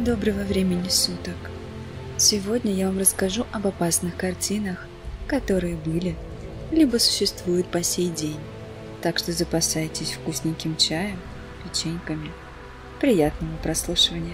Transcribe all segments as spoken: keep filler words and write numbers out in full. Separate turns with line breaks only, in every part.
Доброго времени суток! Сегодня я вам расскажу об опасных картинах, которые были, либо существуют по сей день. Так что запасайтесь вкусненьким чаем, печеньками. Приятного прослушивания!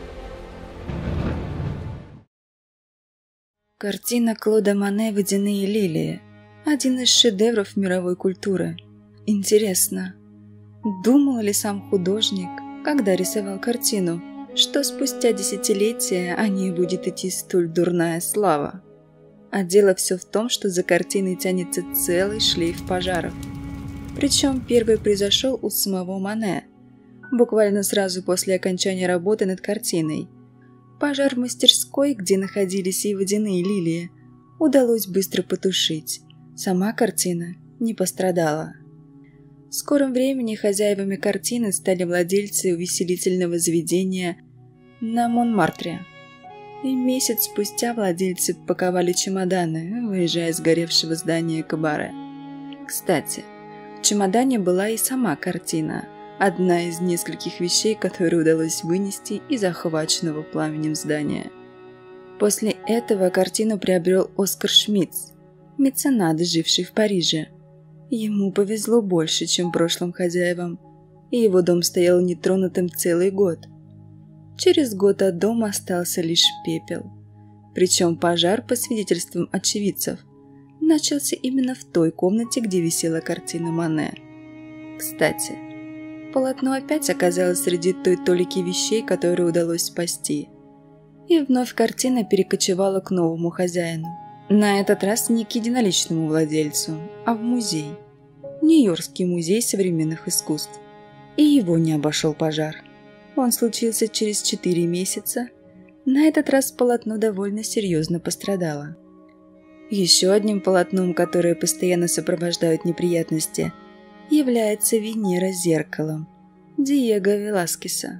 Картина Клода Моне «Водяные лилии» – один из шедевров мировой культуры. Интересно, думал ли сам художник, когда рисовал картину, что спустя десятилетия о ней будет идти столь дурная слава? А дело все в том, что за картиной тянется целый шлейф пожаров. Причем первый произошел у самого Моне, буквально сразу после окончания работы над картиной. Пожар в мастерской, где находились и водяные лилии, удалось быстро потушить. Сама картина не пострадала. В скором времени хозяевами картины стали владельцы увеселительного заведения на Монмартре. И месяц спустя владельцы паковали чемоданы, выезжая из сгоревшего здания кабаре. Кстати, в чемодане была и сама картина, одна из нескольких вещей, которые удалось вынести из охваченного пламенем здания. После этого картину приобрел Оскар Шмидц, меценат, живший в Париже. Ему повезло больше, чем прошлым хозяевам, и его дом стоял нетронутым целый год. Через год от дома остался лишь пепел. Причем пожар, по свидетельствам очевидцев, начался именно в той комнате, где висела картина Моне. Кстати, полотно опять оказалось среди той толики вещей, которые удалось спасти. И вновь картина перекочевала к новому хозяину. На этот раз не к единоличному владельцу, а в музей. Нью-Йоркский музей современных искусств. И его не обошел пожар. Он случился через четыре месяца. На этот раз полотно довольно серьезно пострадало. Еще одним полотном, которое постоянно сопровождают неприятности, является Венера с зеркалом Диего Веласкеса.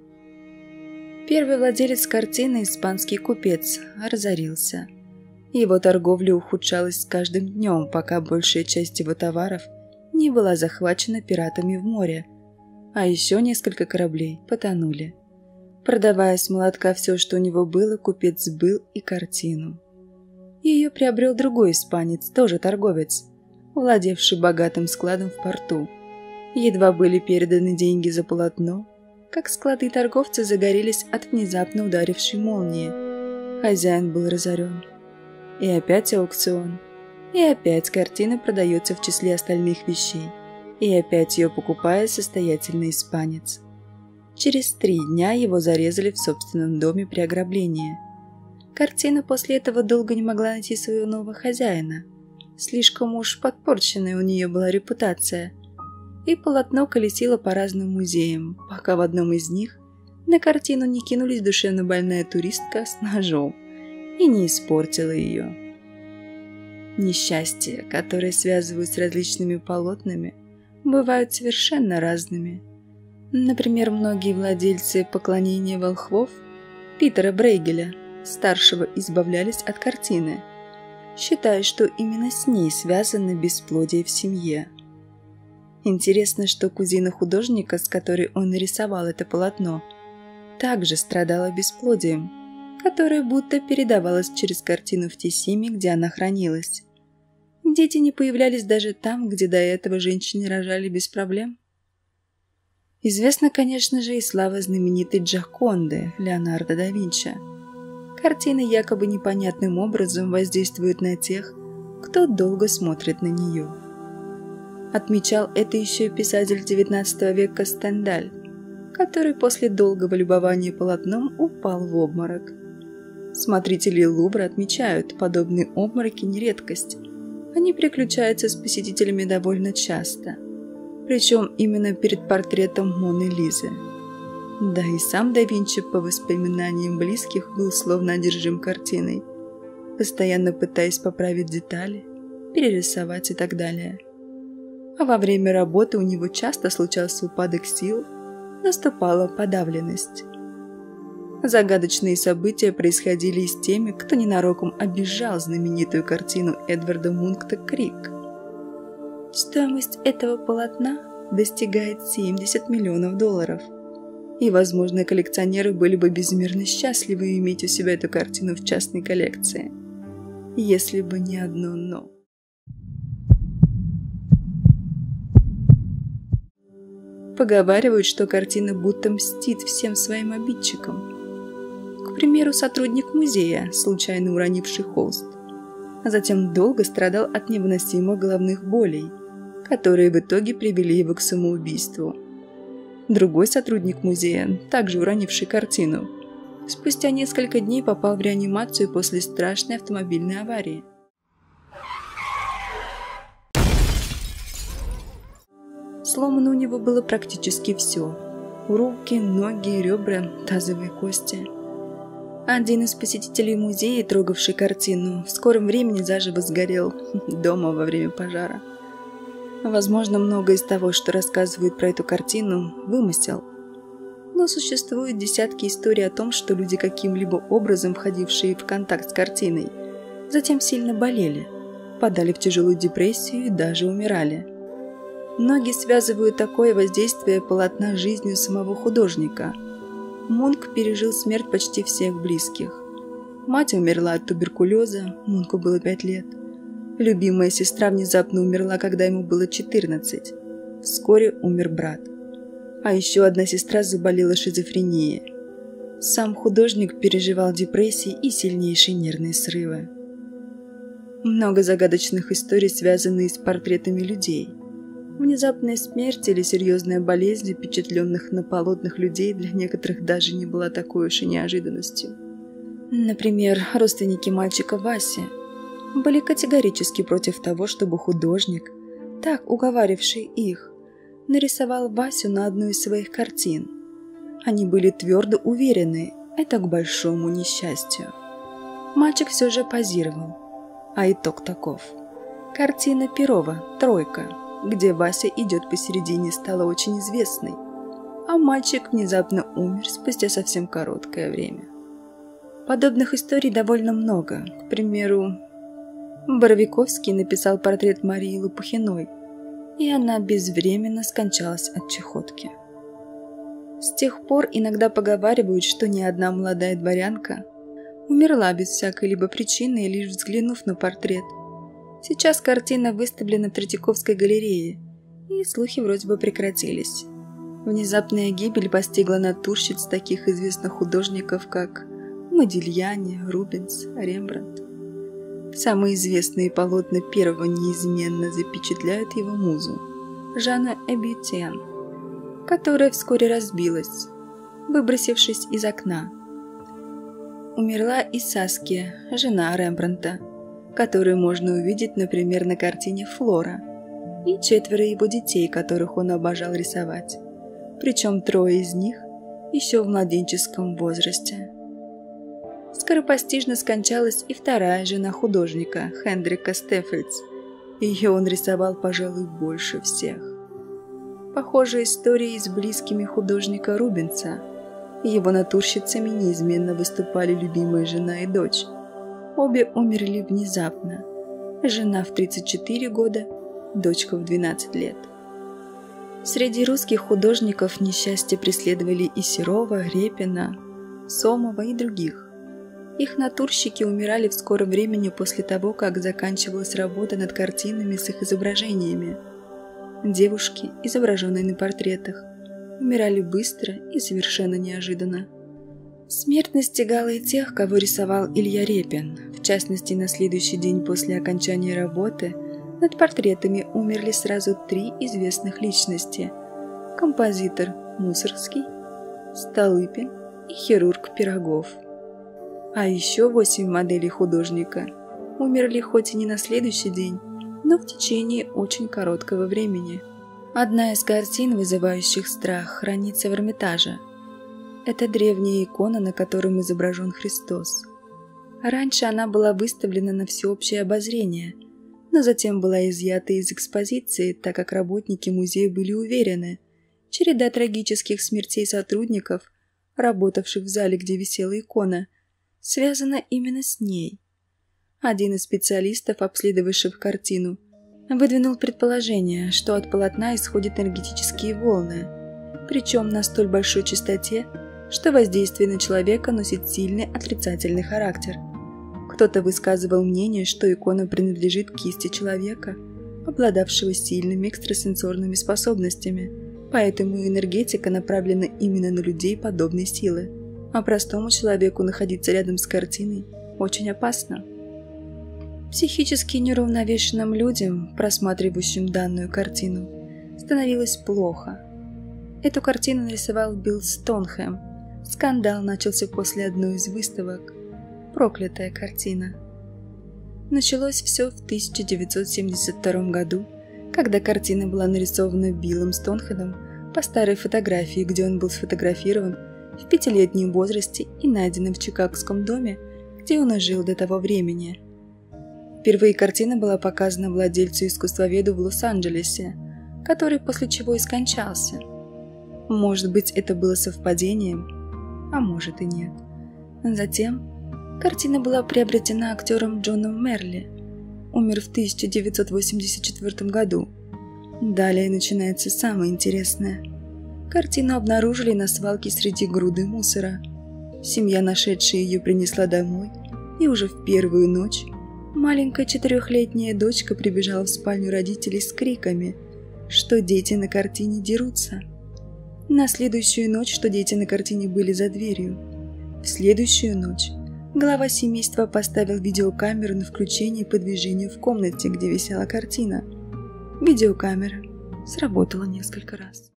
Первый владелец картины, испанский купец, разорился. Его торговля ухудшалась с каждым днем, пока большая часть его товаров не была захвачена пиратами в море, а еще несколько кораблей потонули. Продавая с молотка все, что у него было, купец сбыл и картину. Ее приобрел другой испанец, тоже торговец, владевший богатым складом в порту. Едва были переданы деньги за полотно, как склады торговца загорелись от внезапно ударившей молнии. Хозяин был разорен. И опять аукцион. И опять картина продается в числе остальных вещей. И опять ее покупает состоятельный испанец. Через три дня его зарезали в собственном доме при ограблении. Картина после этого долго не могла найти своего нового хозяина. Слишком уж подпорченная у нее была репутация. И полотно колесило по разным музеям, пока в одном из них на картину не кинулись душевно больная туристка с ножом и не испортила ее. Несчастья, которые связывают с различными полотнами, бывают совершенно разными. Например, многие владельцы поклонения волхвов Питера Брейгеля, старшего, избавлялись от картины, считая, что именно с ней связано бесплодие в семье. Интересно, что кузина художника, с которой он нарисовал это полотно, также страдала бесплодием, которое будто передавалось через картину в те семьи, где она хранилась. Дети не появлялись даже там, где до этого женщины рожали без проблем. Известна, конечно же, и слава знаменитой Джоконды Леонардо да Винчи. Картина якобы непонятным образом воздействует на тех, кто долго смотрит на нее. Отмечал это еще и писатель девятнадцатого века Стендаль, который после долгого любования полотном упал в обморок. Смотрители Лувра отмечают, подобные обмороки не редкость. Они приключаются с посетителями довольно часто, причем именно перед портретом Моны Лизы. Да и сам да Винчи, по воспоминаниям близких, был словно одержим картиной, постоянно пытаясь поправить детали, перерисовать и так далее. А во время работы у него часто случался упадок сил, наступала подавленность. Загадочные события происходили и с теми, кто ненароком обижал знаменитую картину Эдварда Мунка «Крик». Стоимость этого полотна достигает семьдесят миллионов долларов. И, возможно, коллекционеры были бы безмерно счастливы иметь у себя эту картину в частной коллекции. Если бы не одно «но». Поговаривают, что картина будто мстит всем своим обидчикам. К примеру, сотрудник музея, случайно уронивший холст, а затем долго страдал от невыносимых головных болей, которые в итоге привели его к самоубийству. Другой сотрудник музея, также уронивший картину, спустя несколько дней попал в реанимацию после страшной автомобильной аварии. Сломано у него было практически все: руки, ноги, ребра, тазовые кости. Один из посетителей музея, трогавший картину, в скором времени заживо сгорел дома во время пожара. Возможно, многое из того, что рассказывают про эту картину, вымысел. Но существуют десятки историй о том, что люди, каким-либо образом входившие в контакт с картиной, затем сильно болели, падали в тяжелую депрессию и даже умирали. Многие связывают такое воздействие полотна с жизнью самого художника. Мунк пережил смерть почти всех близких. Мать умерла от туберкулеза, Мунку было пять лет. Любимая сестра внезапно умерла, когда ему было четырнадцать. Вскоре умер брат. А еще одна сестра заболела шизофренией. Сам художник переживал депрессии и сильнейшие нервные срывы. Много загадочных историй, связанных с портретами людей. Внезапная смерть или серьезная болезнь запечатленных на полотнах людей для некоторых даже не была такой уж и неожиданностью. Например, родственники мальчика Васи были категорически против того, чтобы художник, так уговаривший их, нарисовал Васю на одну из своих картин. Они были твердо уверены, это к большому несчастью. Мальчик все же позировал, а итог таков. Картина Перова «Тройка», где Вася идет посередине, стала очень известной, а мальчик внезапно умер спустя совсем короткое время. Подобных историй довольно много. К примеру, Боровиковский написал портрет Марии Лопухиной, и она безвременно скончалась от чахотки. С тех пор иногда поговаривают, что ни одна молодая дворянка умерла без всякой-либо причины, лишь взглянув на портрет. Сейчас картина выставлена в Третьяковской галерее, и слухи вроде бы прекратились. Внезапная гибель постигла натурщиц таких известных художников, как Модильяне, Рубенс, Рембрандт. Самые известные полотна первого неизменно запечатляют его музу, Жанна Эбютен, которая вскоре разбилась, выбросившись из окна. Умерла и Саския, жена Рембрандта, которую можно увидеть, например, на картине «Флора», и четверо его детей, которых он обожал рисовать, причем трое из них еще в младенческом возрасте. Скоропостижно скончалась и вторая жена художника, Хендрика Стеффельдс. Ее он рисовал, пожалуй, больше всех. Похожая история и с близкими художника Рубенса. Его натурщицами неизменно выступали любимая жена и дочь. Обе умерли внезапно. Жена в тридцать четыре года, дочка в двенадцать лет. Среди русских художников несчастья преследовали и Серова, Репина, Сомова и других. Их натурщики умирали в скором времени после того, как заканчивалась работа над картинами с их изображениями. Девушки, изображенные на портретах, умирали быстро и совершенно неожиданно. Смерть настигала и тех, кого рисовал Илья Репин. В частности, на следующий день после окончания работы над портретами умерли сразу три известных личности: композитор Мусоргский, Столыпин и хирург Пирогов. А еще восемь моделей художника умерли хоть и не на следующий день, но в течение очень короткого времени. Одна из картин, вызывающих страх, хранится в Эрмитаже. Это древняя икона, на которой изображен Христос. Раньше она была выставлена на всеобщее обозрение, но затем была изъята из экспозиции, так как работники музея были уверены, череда трагических смертей сотрудников, работавших в зале, где висела икона, связана именно с ней. Один из специалистов, обследовавших картину, выдвинул предположение, что от полотна исходят энергетические волны, причем на столь большой частоте, что воздействие на человека носит сильный отрицательный характер. Кто-то высказывал мнение, что икона принадлежит кисти человека, обладавшего сильными экстрасенсорными способностями, поэтому энергетика направлена именно на людей подобной силы, а простому человеку находиться рядом с картиной очень опасно. Психически неуравновешенным людям, просматривающим данную картину, становилось плохо. Эту картину нарисовал Билл Стоунхэм. Скандал начался после одной из выставок. Проклятая картина. Началось все в тысяча девятьсот семьдесят втором году, когда картина была нарисована Биллом Стоунхэмом по старой фотографии, где он был сфотографирован в пятилетнем возрасте и найденным в чикагском доме, где он и жил до того времени. Впервые картина была показана владельцу-искусствоведу в Лос-Анджелесе, который после чего и скончался. Может быть, это было совпадением, а может и нет. Затем картина была приобретена актером Джоном Мерли, умер в тысяча девятьсот восемьдесят четвёртом году. Далее начинается самое интересное. Картину обнаружили на свалке среди груды мусора. Семья, нашедшая ее, принесла домой, и уже в первую ночь маленькая четырехлетняя дочка прибежала в спальню родителей с криками, что дети на картине дерутся. На следующую ночь, что дети на картине были за дверью. В следующую ночь глава семейства поставил видеокамеру на включение по движению в комнате, где висела картина. Видеокамера сработала несколько раз.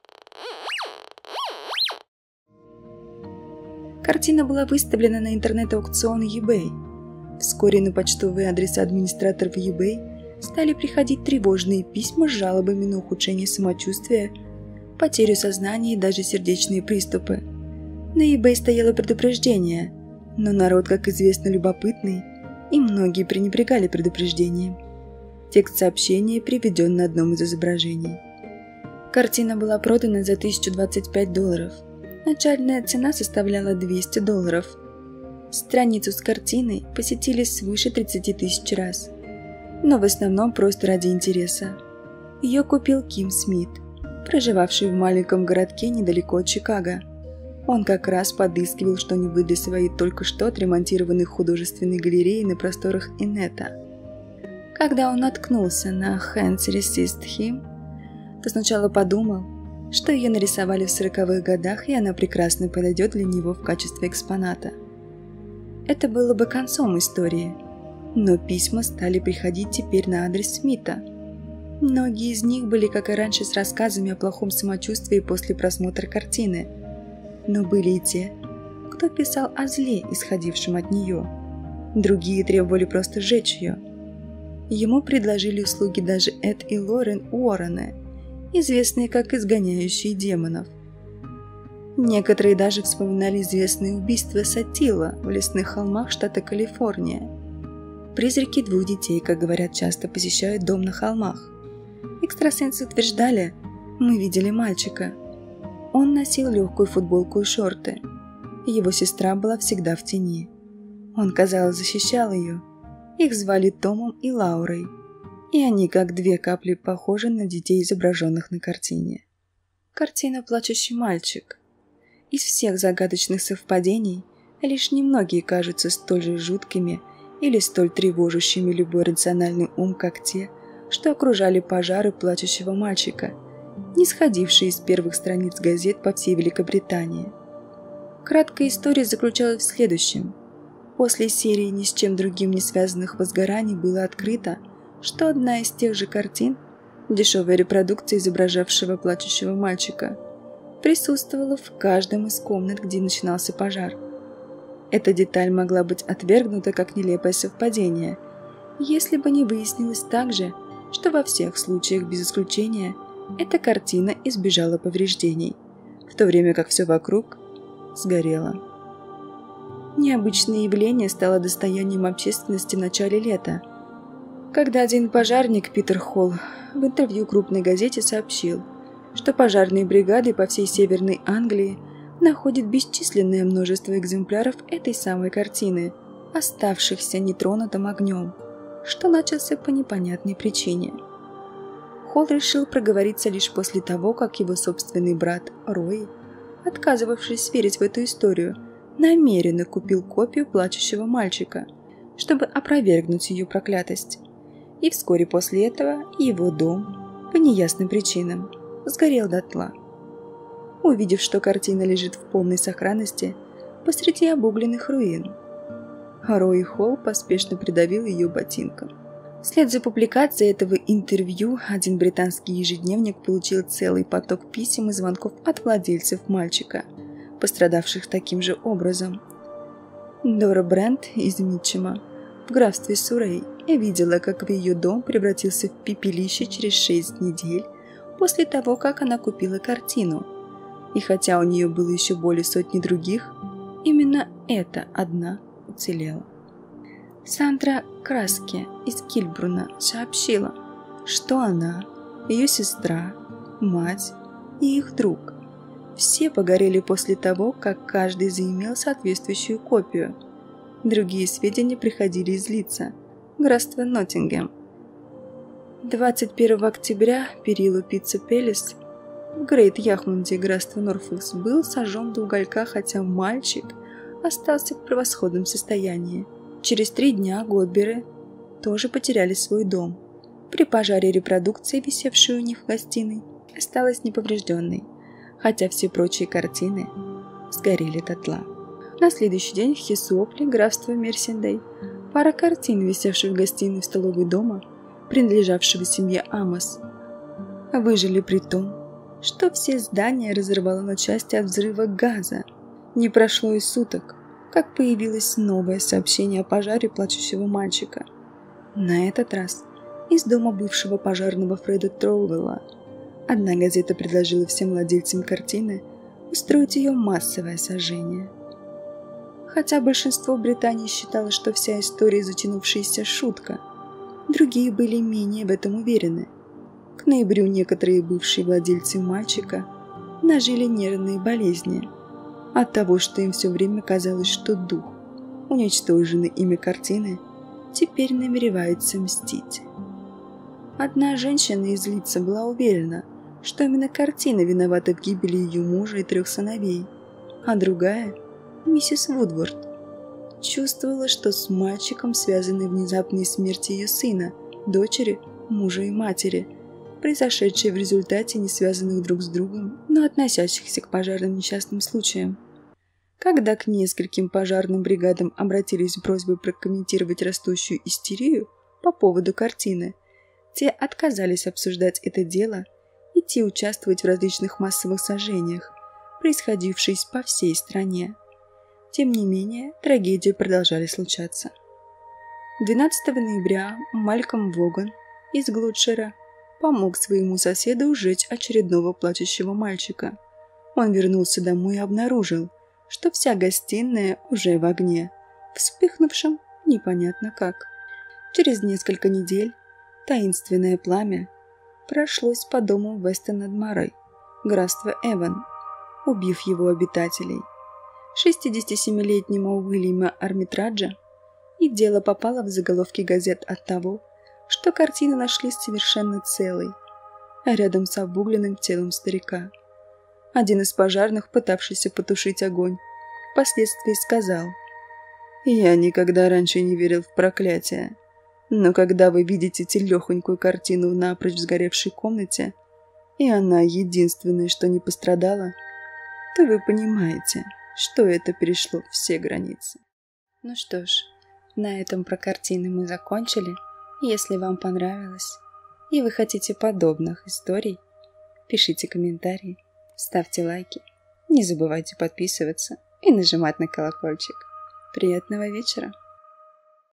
Картина была выставлена на интернет-аукцион eBay. Вскоре на почтовые адреса администраторов eBay стали приходить тревожные письма с жалобами на ухудшение самочувствия, потерю сознания и даже сердечные приступы. На eBay стояло предупреждение, но народ, как известно, любопытный, и многие пренебрегали предупреждением. Текст сообщения приведен на одном из изображений. Картина была продана за тысячу двадцать пять долларов. Начальная цена составляла двести долларов. Страницу с картиной посетили свыше тридцати тысяч раз, но в основном просто ради интереса. Ее купил Ким Смит, проживавший в маленьком городке недалеко от Чикаго. Он как раз подыскивал что-нибудь для своей только что отремонтированной художественной галереи на просторах инета. Когда он наткнулся на «Hands Resist Him», то сначала подумал, что ее нарисовали в сороковых годах, и она прекрасно подойдет для него в качестве экспоната. Это было бы концом истории, но письма стали приходить теперь на адрес Смита. Многие из них были, как и раньше, с рассказами о плохом самочувствии после просмотра картины, но были и те, кто писал о зле, исходившем от нее. Другие требовали просто сжечь ее. Ему предложили услуги даже Эд и Лорен Уоррены, известные как изгоняющие демонов. Некоторые даже вспоминали известное убийство Сатила в лесных холмах штата Калифорния. Призраки двух детей, как говорят, часто посещают дом на холмах. Экстрасенсы утверждали: «Мы видели мальчика. Он носил легкую футболку и шорты. Его сестра была всегда в тени. Он, казалось, защищал ее. Их звали Томом и Лаурой, и они как две капли похожи на детей, изображенных на картине». Картина «Плачущий мальчик». Из всех загадочных совпадений лишь немногие кажутся столь же жуткими или столь тревожащими любой рациональный ум, как те, что окружали пожары плачущего мальчика, не сходившие из первых страниц газет по всей Великобритании. Краткая история заключалась в следующем. После серии ни с чем другим не связанных возгораний было открыто, что одна из тех же картин, дешевая репродукция изображавшего плачущего мальчика, присутствовала в каждом из комнат, где начинался пожар. Эта деталь могла быть отвергнута как нелепое совпадение, если бы не выяснилось также, что во всех случаях без исключения эта картина избежала повреждений, в то время как все вокруг сгорело. Необычное явление стало достоянием общественности в начале лета, когда один пожарник, Питер Холл, в интервью крупной газете сообщил, что пожарные бригады по всей Северной Англии находят бесчисленное множество экземпляров этой самой картины, оставшихся нетронутым огнем, что начался по непонятной причине. Холл решил проговориться лишь после того, как его собственный брат Рой, отказывавшись верить в эту историю, намеренно купил копию плачущего мальчика, чтобы опровергнуть ее проклятость. И вскоре после этого его дом, по неясным причинам, сгорел дотла. Увидев, что картина лежит в полной сохранности посреди обугленных руин, Рой Холл поспешно придавил ее ботинком. Вслед за публикацией этого интервью один британский ежедневник получил целый поток писем и звонков от владельцев мальчика, пострадавших таким же образом. Дора Брент из Митчема в графстве Суррей видела, как ее дом превратился в пепелище через шесть недель после того, как она купила картину. И хотя у нее было еще более сотни других, именно эта одна уцелела. Сандра Краске из Кильбруна сообщила, что она, ее сестра, мать и их друг все погорели после того, как каждый заимел соответствующую копию. Другие сведения приходили из Лидса, графства Ноттингем. двадцать первого октября Перилу Пицца Пелес в Грейт Яхмонде, графства Норфолкс, был сожжен до уголька, хотя мальчик остался в превосходном состоянии. Через три дня Годберы тоже потеряли свой дом. При пожаре репродукции, висевшей у них в гостиной, осталась неповрежденной, хотя все прочие картины сгорели дотла. На следующий день в Хисуопле, графство Мерсендей, пара картин, висевших в гостиной в столовой дома, принадлежавшего семье Амос, выжили при том, что все здания разорвало на части от взрыва газа. Не прошло и суток, как появилось новое сообщение о пожаре плачущего мальчика. На этот раз из дома бывшего пожарного Фреда Троуэлла. Одна газета предложила всем владельцам картины устроить ее массовое сожжение. Хотя большинство в Британии считало, что вся история затянувшаяся шутка, другие были менее в этом уверены. К ноябрю некоторые бывшие владельцы мальчика нажили нервные болезни от того, что им все время казалось, что дух, уничтоженный ими картины, теперь намеревается мстить. Одна женщина из Лидса была уверена, что именно картина виновата в гибели ее мужа и трех сыновей, а другая, миссис Вудворд, чувствовала, что с мальчиком связаны внезапные смерти ее сына, дочери, мужа и матери, произошедшие в результате не связанных друг с другом, но относящихся к пожарным несчастным случаям. Когда к нескольким пожарным бригадам обратились с просьбой прокомментировать растущую истерию по поводу картины, те отказались обсуждать это дело и идти участвовать в различных массовых сожжениях, происходивших по всей стране. Тем не менее, трагедии продолжали случаться. двенадцатого ноября Малькольм Воган из Глудшира помог своему соседу сжечь очередного плачущего мальчика. Он вернулся домой и обнаружил, что вся гостиная уже в огне, вспыхнувшем непонятно как. Через несколько недель таинственное пламя прошлось по дому Вестон-над-Марой, графства Эван, убив его обитателей, шестидесятисемилетнего Уильяма Армитраджа, и дело попало в заголовки газет от того, что картину нашли совершенно целой, а рядом с обугленным телом старика. Один из пожарных, пытавшийся потушить огонь, впоследствии сказал: «Я никогда раньше не верил в проклятие, но когда вы видите телехонькую картину в напрочь сгоревшей комнате, и она единственная, что не пострадала, то вы понимаете, что это перешло все границы». Ну что ж, на этом про картины мы закончили. Если вам понравилось и вы хотите подобных историй, пишите комментарии, ставьте лайки, не забывайте подписываться и нажимать на колокольчик. Приятного вечера!